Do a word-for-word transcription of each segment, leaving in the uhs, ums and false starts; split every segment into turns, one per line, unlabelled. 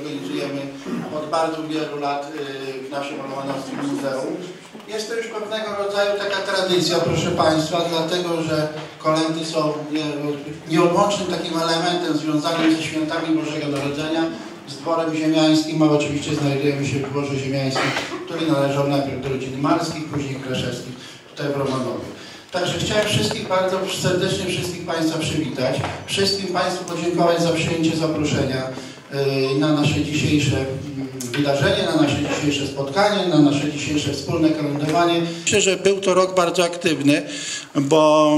organizujemy od bardzo wielu lat w naszym Romanowskim Muzeum. Jest to już pewnego rodzaju taka tradycja, proszę Państwa, dlatego że kolędy są nieodłącznym takim elementem związanym ze świętami Bożego Narodzenia, z dworem ziemiańskim, a oczywiście znajdujemy się w dworze ziemiańskim, który należał najpierw do rodziny Marskich, później Kraszewskich, tutaj w Romanowie. Także chciałem wszystkich bardzo serdecznie wszystkich Państwa przywitać, wszystkim Państwu podziękować za przyjęcie zaproszenia na nasze dzisiejsze wydarzenie, na nasze dzisiejsze spotkanie, na nasze dzisiejsze wspólne kolędowanie. Myślę, że był to rok bardzo aktywny, bo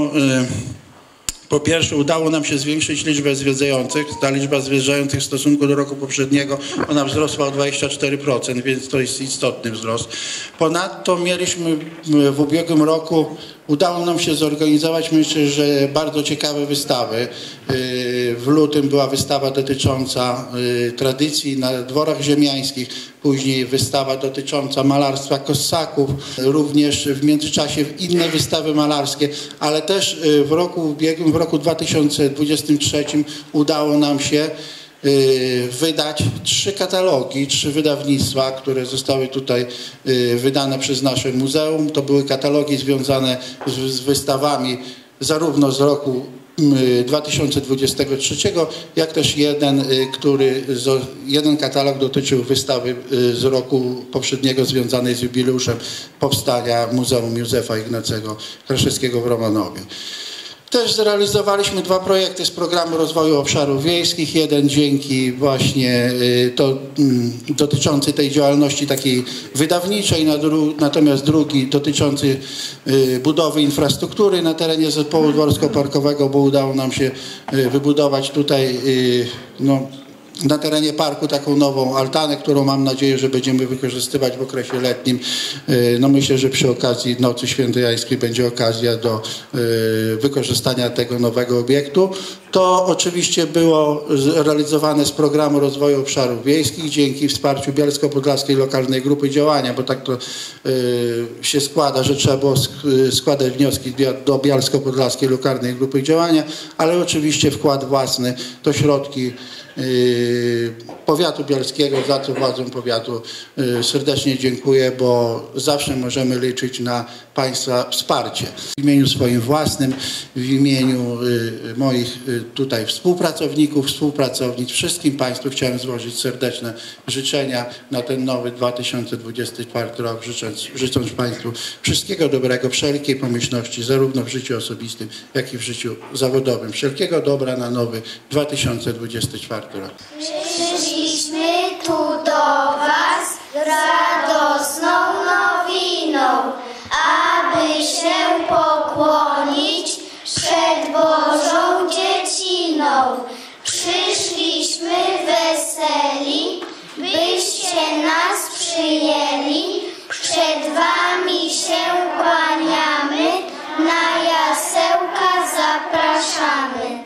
po pierwsze udało nam się zwiększyć liczbę zwiedzających. Ta liczba zwiedzających w stosunku do roku poprzedniego, ona wzrosła o dwadzieścia cztery procent, więc to jest istotny wzrost. Ponadto mieliśmy w ubiegłym roku, udało nam się zorganizować, myślę, że bardzo ciekawe wystawy. W lutym była wystawa dotycząca tradycji na dworach ziemiańskich, później wystawa dotycząca malarstwa Kossaków, również w międzyczasie inne wystawy malarskie, ale też w roku ubiegłym, w roku dwa tysiące dwudziestym trzecim udało nam się wydać trzy katalogi, trzy wydawnictwa, które zostały tutaj wydane przez nasze muzeum. To były katalogi związane z, z wystawami zarówno z roku dwa tysiące dwudziestego trzeciego, jak też jeden, który, jeden katalog dotyczył wystawy z roku poprzedniego związanej z jubileuszem powstania Muzeum Józefa Ignacego Kraszewskiego w Romanowie. Też zrealizowaliśmy dwa projekty z programu rozwoju obszarów wiejskich. Jeden dzięki właśnie to, dotyczący tej działalności takiej wydawniczej, natomiast drugi dotyczący budowy infrastruktury na terenie zespołu dworsko-parkowego, bo udało nam się wybudować tutaj no, na terenie parku taką nową altanę, którą mam nadzieję, że będziemy wykorzystywać w okresie letnim. No myślę, że przy okazji Nocy Świętojańskiej będzie okazja do wykorzystania tego nowego obiektu. To oczywiście było realizowane z programu rozwoju obszarów wiejskich dzięki wsparciu Bielsko-Podlaskiej Lokalnej Grupy Działania, bo tak to się składa, że trzeba było składać wnioski do Bielsko-Podlaskiej Lokalnej Grupy Działania, ale oczywiście wkład własny to środki powiatu bielskiego, za co władzom powiatu serdecznie dziękuję, bo zawsze możemy liczyć na Państwa wsparcie. W imieniu swoim własnym, w imieniu moich tutaj współpracowników, współpracownic, wszystkim Państwu chciałem złożyć serdeczne życzenia na ten nowy dwa tysiące dwudziesty czwarty rok, życząc, życząc Państwu wszystkiego dobrego, wszelkiej pomyślności, zarówno w życiu osobistym, jak i w życiu zawodowym. Wszelkiego dobra na nowy dwa tysiące dwudziesty czwarty rok.
Przyszliśmy tu do Was z radosną nowiną, aby się pokłonić przed Bożą Dzieciną. Przyszliśmy weseli, byście nas przyjęli. Przed Wami się kłaniamy, na jasełka zapraszamy.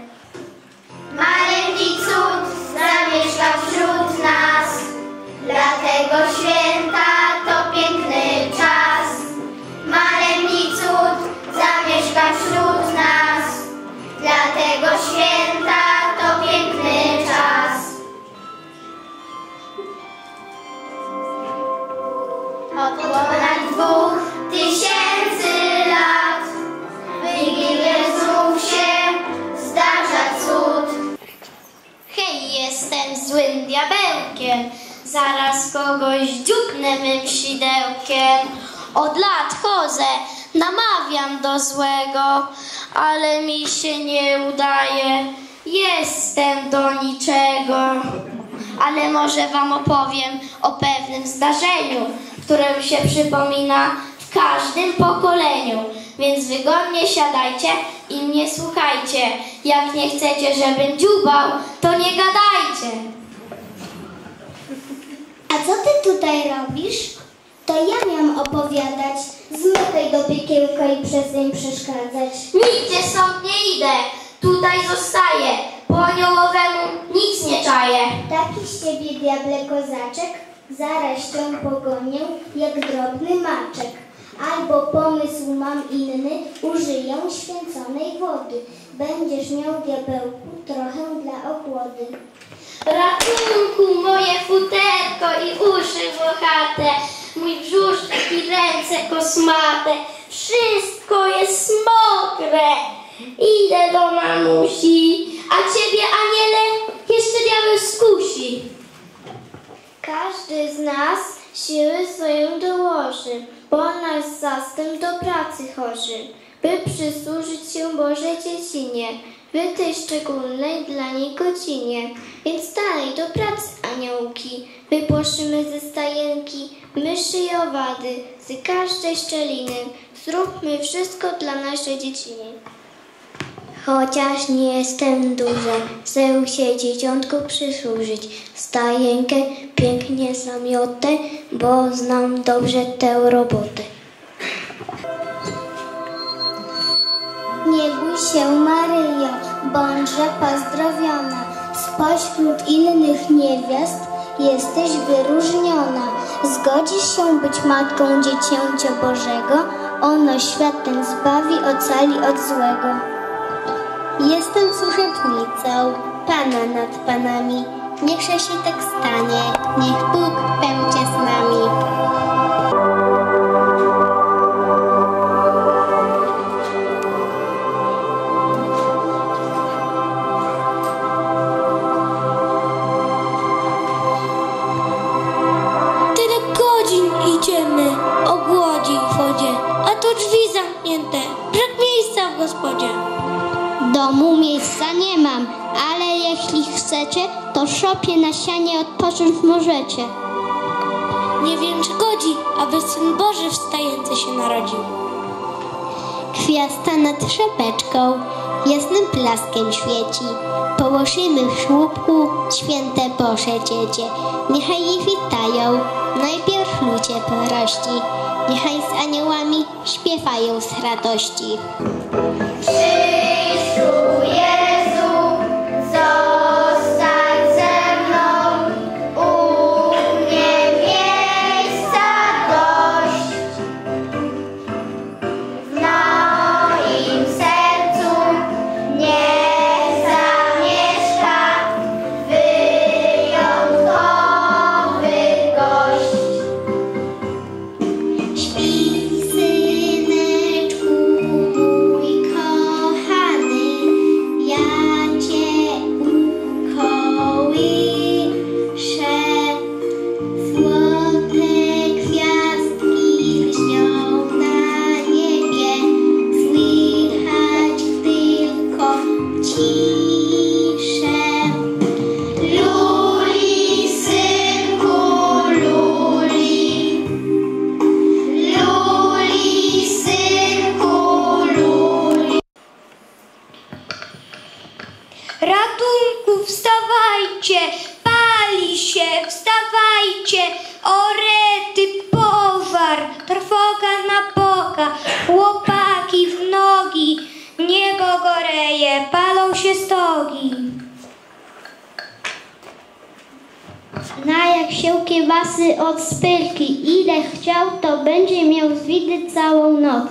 Maleńki cud zamieszka wśród nas, dlatego święta to piękny czas. Maleńki cud zamieszka wśród nas, dlatego święta to piękny czas. Od ponad dwóch tysięcy lat w Wigilię znów się zdarza cud. Hej, jestem złym diabełkiem, zaraz kogoś dziupnę mym sidełkiem. Od lat chodzę, namawiam do złego, ale mi się nie udaje, jestem do niczego. Ale może Wam opowiem o pewnym zdarzeniu, które mi się przypomina w każdym pokoleniu. Więc wygodnie siadajcie i mnie słuchajcie. Jak nie chcecie, żebym dziubał, to nie gadajcie.
A co Ty tutaj robisz? To ja miałam opowiadać. Zmykaj do piekiełka i przestań przeszkadzać.
Nigdzie stąd nie idę, tutaj zostaję. Po aniołowemu nic nie czaję.
Taki z Ciebie, diable kozaczek, zaraz Cię pogonię jak drobny maczek. Albo pomysł mam inny, użyję święconej wody. Będziesz miał, diabełku, trochę dla ochłody.
Ratunku, moje szate, mój brzuszek i ręce kosmate, wszystko jest mokre. Idę do mamusi, a ciebie, aniele, jeszcze diabeł skusi.
Każdy z nas siły swoją dołoży, bo nasz zastęp do pracy chorzy, by przysłużyć się Bożej dziecinie, w tej szczególnej dla niej godzinie. Więc dalej do pracy, aniołki, wypłoszymy ze stajenki myszy i owady, z każdej szczeliny. Zróbmy wszystko dla naszej dzieciny. Chociaż nie jestem duża, chcę się dzieciątku przysłużyć. Stajenkę pięknie zamiotę, bo znam dobrze tę robotę. Nie bój się, Maryjo, bądźże pozdrowiona. Spośród innych niewiast jesteś wyróżniona. Zgodzisz się być matką Dziecięcia Bożego? Ono świat ten zbawi, ocali od złego. Jestem służebnicą Pana nad panami. Niechże się tak stanie, niech Bóg będzie z nami.
Tyle godzin idziemy o głodzi w wodzie, a tu drzwi zamknięte, brak miejsca w gospodzie.
W domu miejsca nie mam, ale jeśli chcecie, to szopie na sianie odpocząć możecie.
Nie wiem, czy godzi, aby Syn Boży wstający się narodził.
Gwiazda nad rzepeczką jasnym blaskiem świeci. Położymy w żłóbku święte Boże dziecię. Niechaj je witają najpierw ludzie prości. Niechaj z aniołami śpiewają z radości.
Przyjdź tu, Jezu, zostań ze mną, u mnie miejsca dość. W moim sercu niech zamieszka wyjątkowy gość.
Śpi, syneczku mój kochany, ja cię ukołyszę. Złote gwiazdki lśnią na niebie, słychać tylko ciszę.
Luli, synku, luli, luli, synku, luli. Ratunku, wstawajcie, pali się, wstawajcie, orety, pożar, trwoga napoka, chłopaki w nogi, niebo goreje, palą się stogi.
Na jak się kiełbasy od spyrki, ile chciał, to będzie miał z widy całą noc.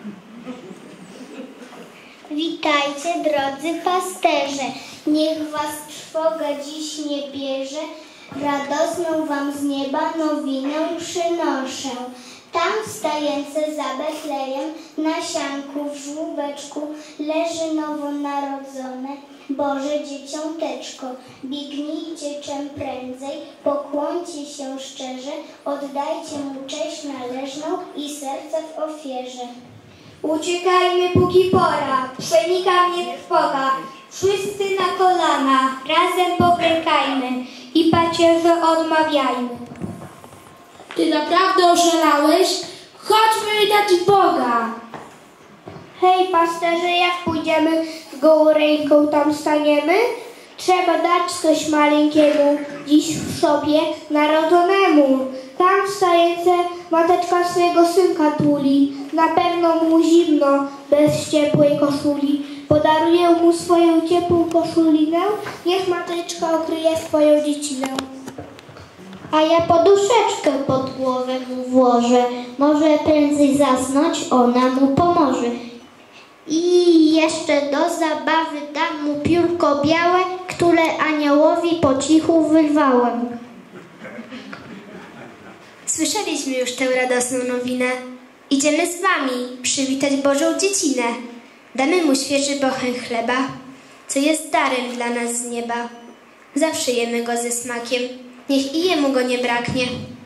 Witajcie, drodzy pasterze, niech was trwoga dziś nie bierze, radosną wam z nieba nowinę przynoszę. Tam wstające za Betlejem, na sianku w żłóbeczku, leży nowonarodzone Boże Dzieciąteczko. Biegnijcie czem prędzej, pokłońcie się szczerze, oddajcie mu cześć należną i serce w ofierze.
Uciekajmy póki pora, przenika mnie trwoga, wszyscy na kolana, razem poklękajmy i pacierze odmawiajmy.
Ty naprawdę oszalałeś? Chodźmy dać Boga!
Hej pasterze, jak pójdziemy z gołą ręką tam staniemy? Trzeba dać coś maleńkiemu, dziś w szopie narodzonemu. Tam wstające mateczka swego synka tuli, na pewno mu zimno bez ciepłej koszuli. Podaruję mu swoją ciepłą koszulinę, niech mateczka okryje swoją dziecinę.
A ja poduszeczkę pod głowę mu włożę, może prędzej zasnąć, ona mu pomoże. I jeszcze do zabawy dam mu piórko białe, które aniołowi po cichu wyrwałem.
Słyszeliśmy już tę radosną nowinę. Idziemy z wami przywitać Bożą dziecinę. Damy mu świeży bocheń chleba, co jest darem dla nas z nieba. Zawsze jemy go ze smakiem, niech i jemu go nie braknie.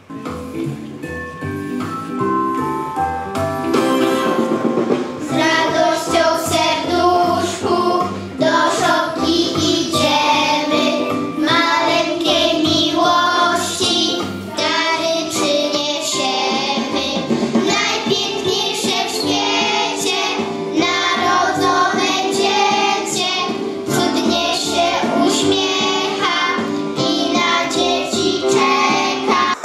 Z radością w serduszku do szopki idziemy, maleńkiej miłości dary przyniesiemy. Najpiękniejsze w świecie narodzone dziecię, cudnie się uśmiecha i na dzieci czeka.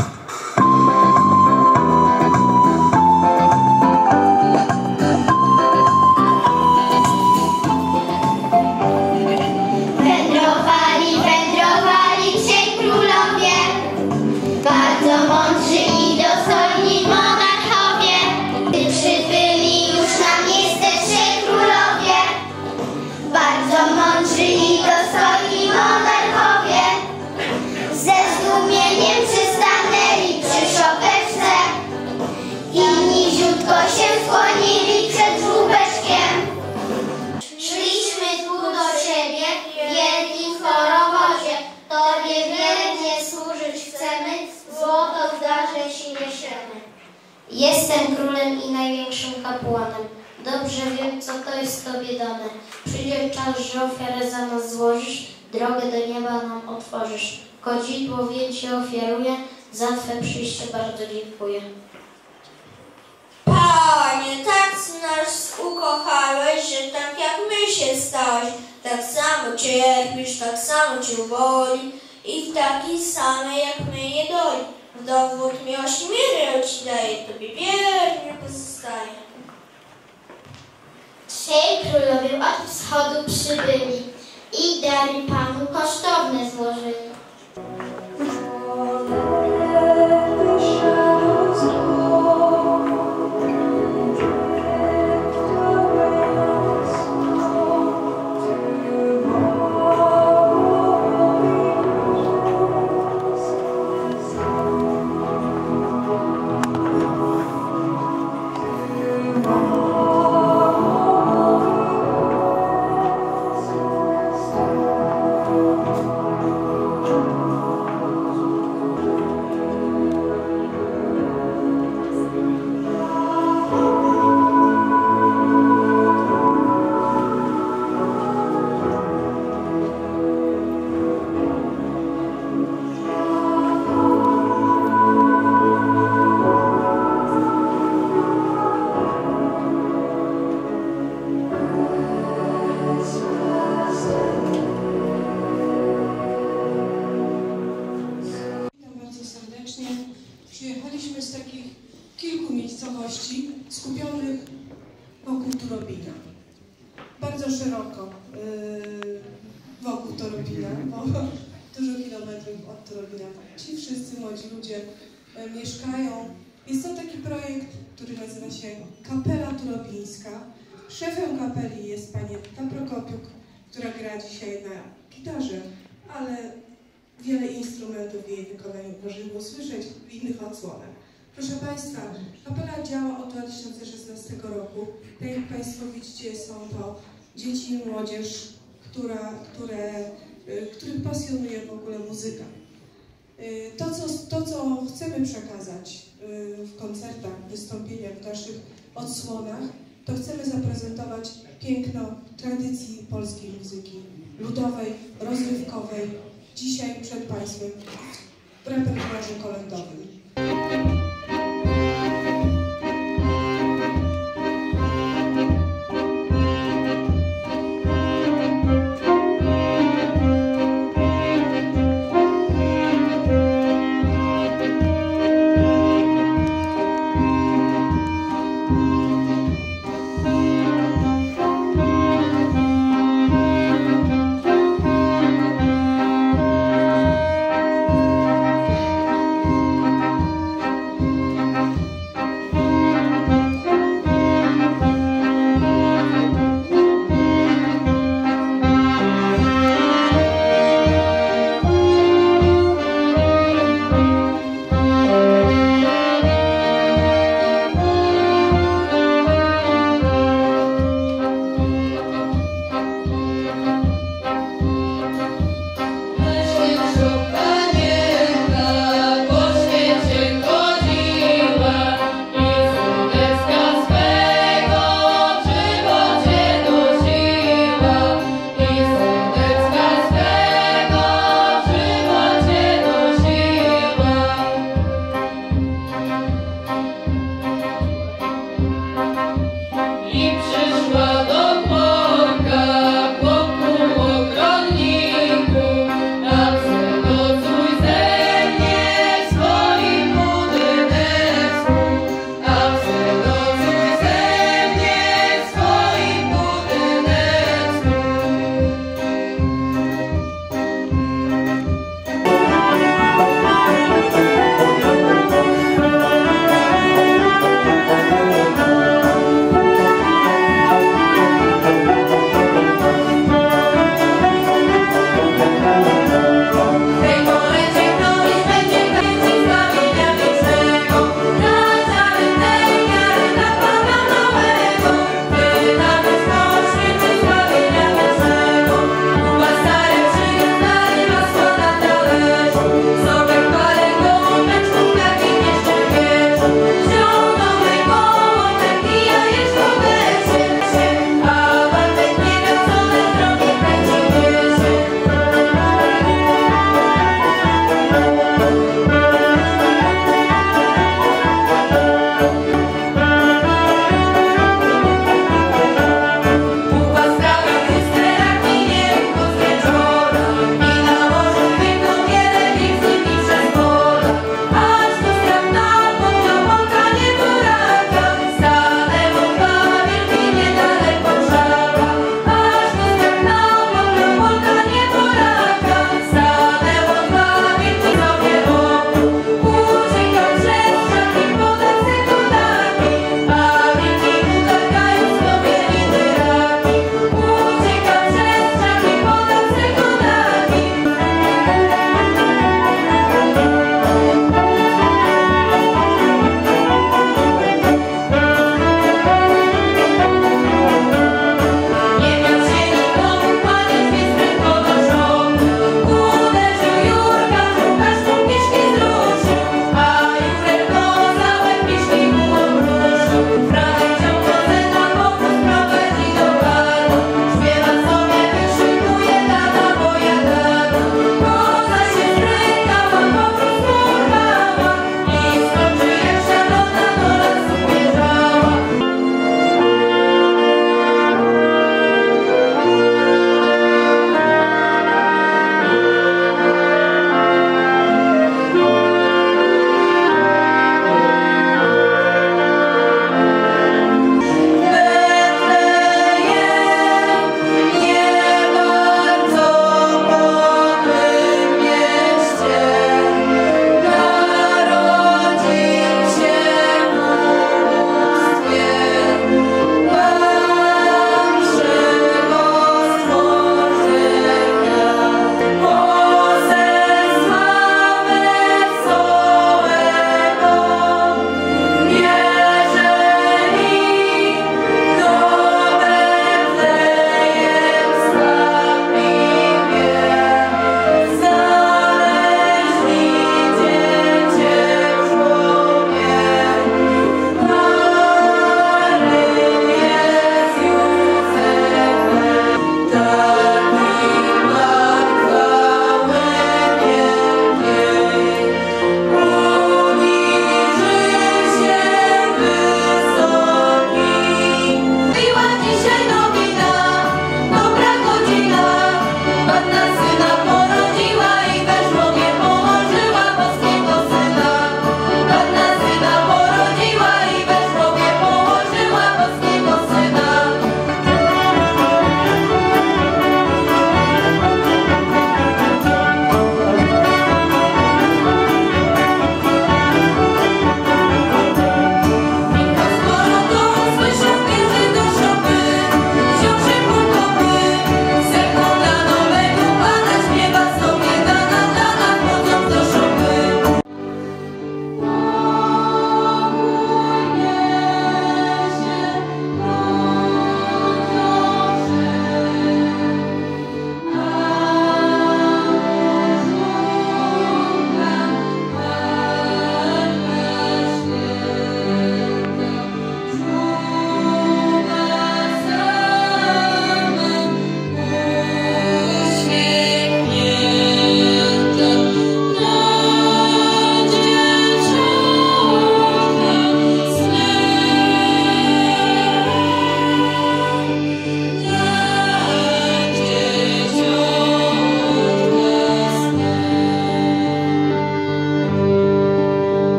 Wędrowali, wędrowali trzej królowie, bardzo mądrzy i dostojni monarchowie. Gdy przybyli już na miejsce trzej królowie, bardzo mądrzy i dostojni monarchowie, ze zdumieniem przystanęli przy szopeczce i niziutko się skłonili przed żłóbeczkiem. Szliśmy tu do ciebie, wielki chorowozie, tobie wiernie służyć chcemy, złoto w darze ci niesiemy. Jestem królem i największym kapłanem. Dobrze wiem, co to jest tobie dane. Przyjdzie czas, że ofiarę za nas złożysz, drogę do nieba nam otworzysz. Kadzidło więc ci ofiaruję, za twe przyjście bardzo dziękuję.
Panie, tak nas ukochałeś, że tak jak my się stałeś, tak samo cierpisz, tak samo cię boli i w takiej samej jak my nie doli. W dowód miłości miry ci daje, tobie wiernie pozostaje.
Trzej królowie od wschodu przybyli i dary Panu kosztowne złożyli.
Przyjechaliśmy z takich kilku miejscowości skupionych wokół Turobina. Bardzo szeroko yy, wokół Turobina, bo dużo kilometrów od Turobina. Ci wszyscy młodzi ludzie yy, mieszkają. Jest to taki projekt, który nazywa się Kapela Turobińska. Szefem kapeli jest pani Edyta Prokopiuk, która gra dzisiaj na gitarze, ale wiele instrumentów w jej wykonaniu można było słyszeć w innych odsłonach. Proszę Państwa, kapela działa od dwa tysiące szesnastego roku. Tak jak Państwo widzicie, są to dzieci i młodzież, która, które, których pasjonuje w ogóle muzyka. To co, to, co chcemy przekazać w koncertach, wystąpieniach, w naszych odsłonach, to chcemy zaprezentować piękno tradycji polskiej muzyki ludowej, rozrywkowej, dzisiaj przed Państwem w repertuarze kolędowym.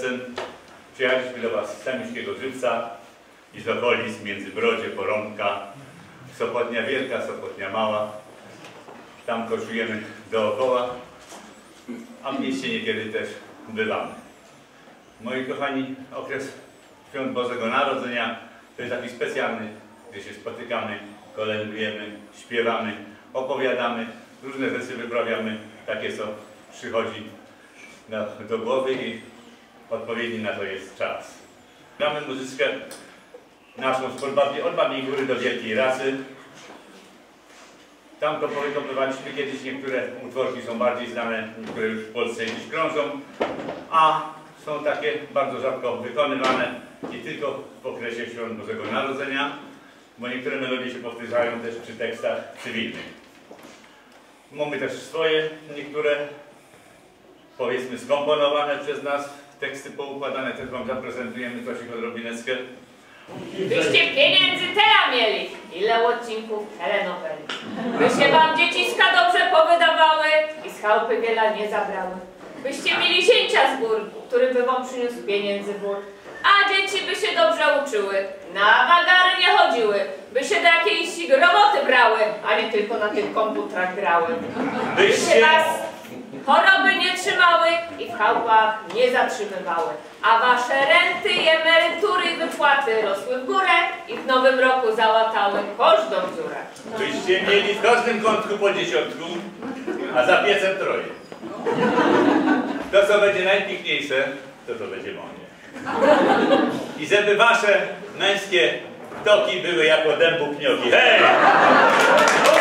sercem przyjechaliśmy do Was z Samińskiego Żywca i z okolic Międzybrodzie, Porąbka, Sopotnia Wielka, Sopotnia Mała. Tam koszujemy dookoła, a w mieście niekiedy też bywamy. Moi kochani, okres Świąt Bożego Narodzenia to jest taki specjalny, gdzie się spotykamy, kolędujemy, śpiewamy, opowiadamy, różne rzeczy wyprawiamy, takie co przychodzi na, do głowy i odpowiedni na to jest czas. Gramy muzyczkę naszą z od Babskiej Góry do Wielkiej Rasy. Tam to powykopywaliśmy kiedyś, niektóre utworki są bardziej znane, które już w Polsce gdzieś krążą, a są takie bardzo rzadko wykonywane i tylko w okresie Świąt Bożego Narodzenia, bo niektóre melodie się powtarzają też przy tekstach cywilnych. Mamy też swoje, niektóre powiedzmy skomponowane przez nas, teksty poukładane, też Wam zaprezentujemy coś ich odrobineczkę.
Byście pieniędzy tyle mieli, ile odcinków telenoweli. By się Wam dzieciska dobrze powydawały i z chałupy wiele nie zabrały. Byście mieli zięcia z gór, który by Wam przyniósł pieniędzy wór. A dzieci by się dobrze uczyły, na wagary nie chodziły, by się do jakiejś roboty brały, a nie tylko na tych komputerach grały. By się Was choroby nie trzymały i w chałupach nie zatrzymywały, a Wasze renty i emerytury i wypłaty rosły w górę i w nowym roku załatały każdą dziurę.
Byście mieli w każdym kątku po dziesiątku, a za piecem troje. To, co będzie najpiękniejsze, to to będzie moje. I żeby Wasze męskie toki były jako dębu pnioki. Hej!